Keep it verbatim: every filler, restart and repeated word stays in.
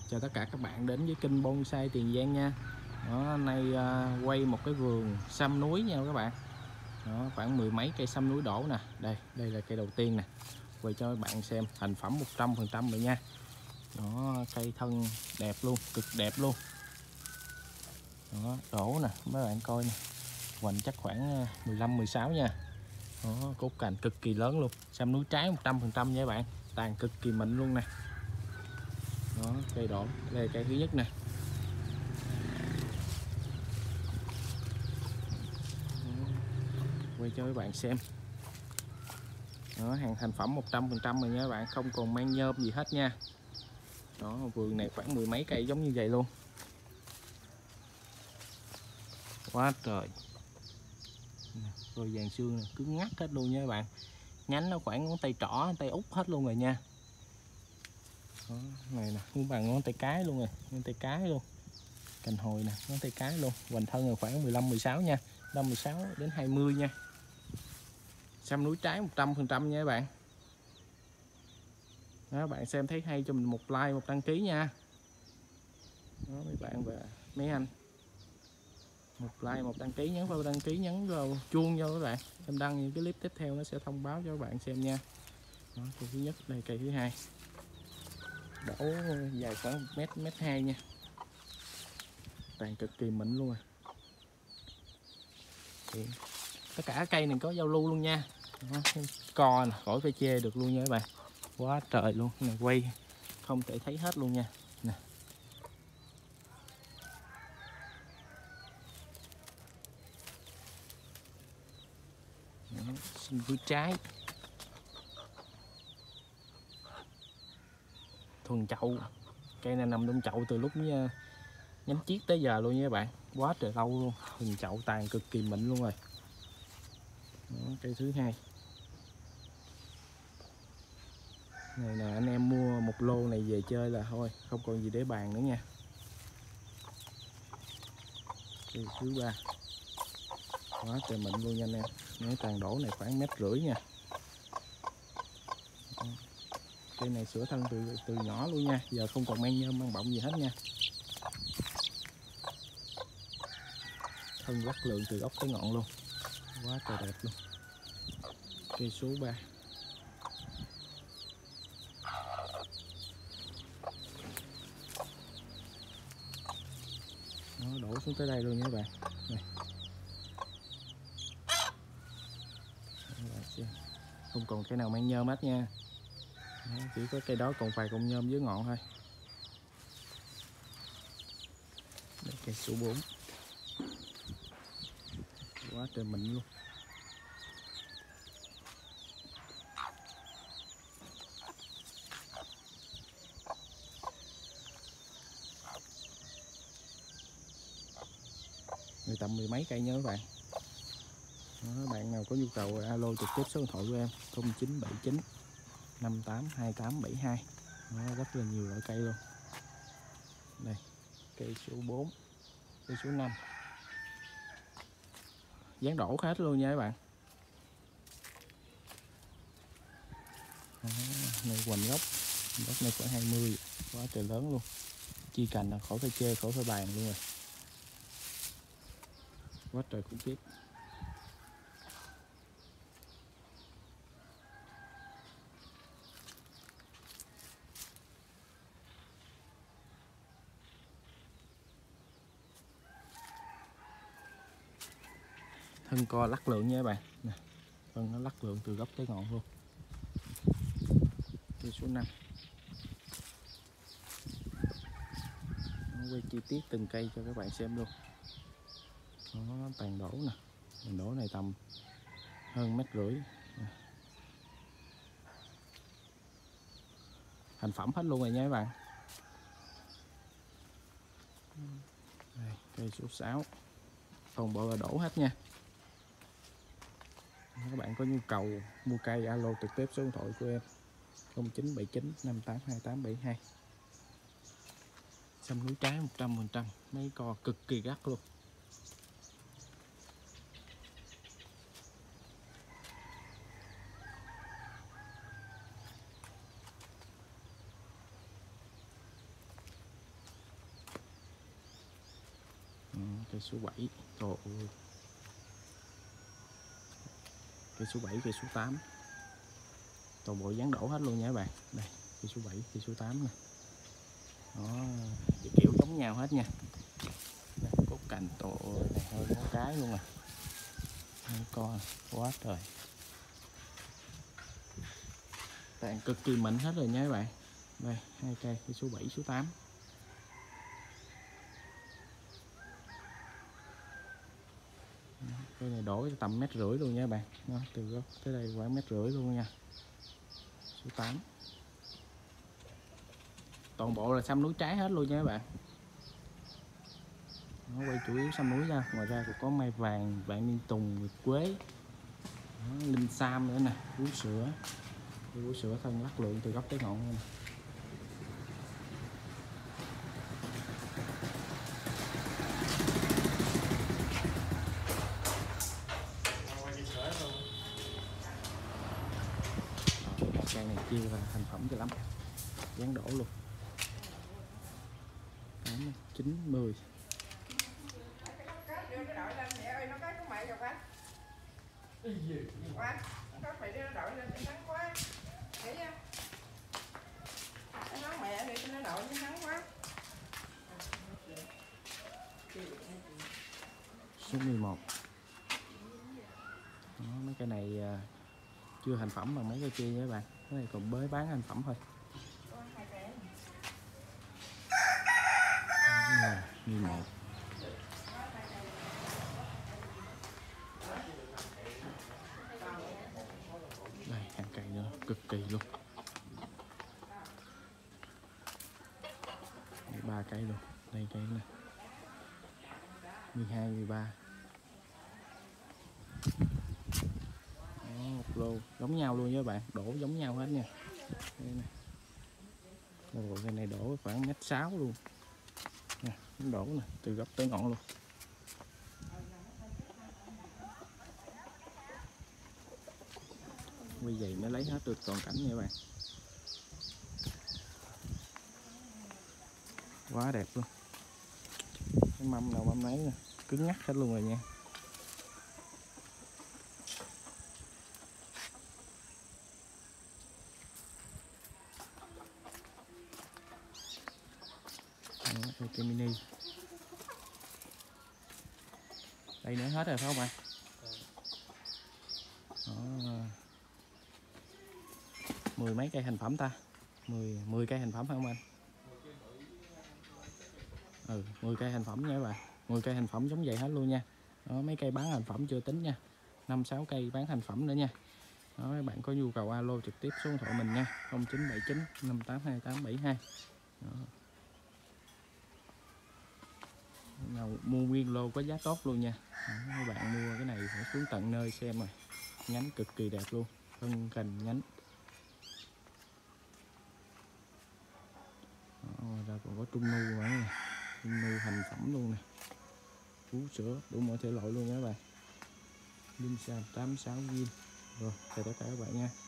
Chào tất cả các bạn đến với kênh Bonsai Tiền Giang nha. Đó, hôm nay uh, quay một cái vườn sâm núi nha các bạn. Đó, khoảng mười mấy cây sâm núi đổ nè. Đây, đây là cây đầu tiên nè. Quay cho các bạn xem thành phẩm một trăm phần trăm rồi nha. Đó, cây thân đẹp luôn, cực đẹp luôn. Đó, đổ nè, mấy bạn coi nè. Hoành chắc khoảng mười lăm mười sáu nha. Đó, cốt cành cực kỳ lớn luôn. Sâm núi trái một trăm phần trăm nha các bạn. Tàn cực kỳ mịn luôn nè. Đó, cây đổ, đây là cây thứ nhất nè. Quay cho các bạn xem. Đó, hàng thành phẩm một trăm phần trăm rồi nha các bạn, không còn mang nhôm gì hết nha. Đó, vườn này khoảng mười mấy cây giống như vậy luôn. Quá trời. Rồi vàng xương này, cứng ngắt hết luôn nha các bạn. Nhánh nó khoảng ngón tay trỏ, tay út hết luôn rồi nha. Đó, này nè, cũng bằng ngón tay cái luôn rồi, ngón tay cái luôn. Cành hồi nè, ngón tay cái luôn. Hoành thân là khoảng mười lăm mười sáu nha, năm mười sáu đến hai mươi nha. Sâm núi trái một trăm phần trăm nha các bạn. Đó, bạn xem thấy hay cho mình một like, một đăng ký nha. Đó, mấy bạn và mấy anh, một like, một đăng ký, nhấn vào đăng ký, nhấn vào chuông vô các bạn. Em đăng những cái clip tiếp theo nó sẽ thông báo cho các bạn xem nha. Đó, cây thứ nhất, đây cây thứ hai. Đổ dài khoảng một mét, mét hai nha. Tàn cực kỳ mịn luôn rồi. Thì tất cả cây này có giao lưu luôn nha. Đó, co nè, khỏi phải chê được luôn nha các bạn. Quá trời luôn, này quay không thể thấy hết luôn nha. Nè. Xin với trái thuần chậu, cây này nằm trong chậu từ lúc nhánh chiết tới giờ luôn nha các bạn, quá trời lâu luôn. Thuần chậu tàn cực kỳ mịn luôn rồi. Đó, cây thứ hai này nè, anh em mua một lô này về chơi là thôi không còn gì để bàn nữa nha. Cây thứ ba quá trời mịn luôn nha anh em. Cái tàn đổ này khoảng mét rưỡi nha. Cây này sửa thân từ từ nhỏ luôn nha, giờ không còn mang nhôm mang bọng gì hết nha. Thân lắc lượng từ gốc tới ngọn luôn, quá trời đẹp luôn. Cây số ba nó đổ xuống tới đây luôn nha các bạn. Này. Không còn cây nào mang nhôm hết nha. Đó, chỉ có cây đó còn vài cọng nhôm dưới ngọn thôi. Đây, cây số bốn quá trời mịn luôn. Người tầm mười mấy cây nha các bạn. Đó, bạn nào có nhu cầu alo trực tiếp số điện thoại của em không chín bảy chín năm tám hai tám bảy hai. Đó, rất là nhiều loại cây luôn. Đây, cây số bốn, cây số năm. Dán đổ hết luôn nha các bạn. Đó, này hoành gốc, gốc này khoảng hai mươi, quá trời lớn luôn. Chi cành là khỏi phải chê, khỏi phải bàn luôn rồi. Quá trời khủng khiếp. Thân co lắc lượng nha các bạn. Nè, thân nó lắc lượng từ gốc tới ngọn luôn. Cây số năm. Nó quay chi tiết từng cây cho các bạn xem luôn. Nó tàn đổ nè, tàn đổ này tầm hơn mét rưỡi. Thành phẩm hết luôn rồi nha các bạn. Đây, cây số sáu. Toàn bộ là đổ hết nha. Các bạn có nhu cầu mua cây alo trực tiếp số điện thoại của em không chín bảy chín năm tám hai tám bảy hai. Sâm núi trái một trăm phần trăm, mấy co cực kỳ gắt luôn. Cây số bảy, trời ơi. Cây số bảy, cây số tám. Toàn bộ dán đổ hết luôn nha các bạn. Đây, cây số bảy, cây số tám nè. Đó, cái kiểu giống nhau hết nha. Đây, cốt cành tổ này hơi có cái luôn à. Hai con quá trời. Tàn cực kỳ mịn hết rồi nha các bạn. Đây, hai cây, cây số bảy, số tám. Cây này đổ tầm mét rưỡi luôn nha các bạn. Đó, từ gốc tới đây khoảng mét rưỡi luôn nha. Số tám. Toàn bộ là xăm núi trái hết luôn nha các bạn. Nó quay chủ yếu xăm núi ra, ngoài ra còn có mai vàng, vạn niên tùng, nguyệt quế, đó, linh sam nữa nè, vú sữa, vú sữa thân lắc lượng từ gốc tới ngọn luôn nè. Cây này chia ra thành phẩm cho lắm, dán đổ luôn. Tám, chín, mười. Số mười một. Đó, mấy cây này à, chưa thành phẩm bằng mấy cây kia nha các bạn. Cái này còn mới bán thành phẩm thôi. mười một. Đây, hàng cây nữa, cực kỳ luôn. Ba cây luôn. Đây cây nè. mười hai, mười ba. Đó, một lô giống nhau luôn với các bạn, đổ giống nhau hết nha. Đây nè. Ồ, cây này đổ khoảng mét sáu luôn. Nè, đổ nè, từ gốc tới ngọn luôn. Quay vậy mới lấy hết được toàn cảnh nha các bạn. Quá đẹp luôn. Cái mâm nào mâm nấy nè, cứng ngắc hết luôn rồi nha. Đó, cây mini. Đây nữa hết rồi phải không bạn? Đó. Mười mấy cây thành phẩm ta? Mười, mười cây thành phẩm phải không anh? Ừ, mười cây thành phẩm nha các bạn. mười cây thành phẩm giống vậy hết luôn nha. Đó, mấy cây bán thành phẩm chưa tính nha. năm sáu cây bán thành phẩm nữa nha. Đó, các bạn có nhu cầu alo trực tiếp số điện thoại mình nha, không chín bảy chín năm tám hai tám bảy hai. Đó. Nào mua nguyên lô có giá tốt luôn nha. Đó, các bạn mua cái này phải xuống tận nơi xem rồi. Nhánh cực kỳ đẹp luôn, thân cành nhánh. Đó, ra còn có trung nu nữa nè, trung nu thành phẩm luôn nè, vú sữa đủ mọi thể loại luôn nha các bạn. Linh Sam tám sáu viên. Rồi, chào tất cả các bạn nha.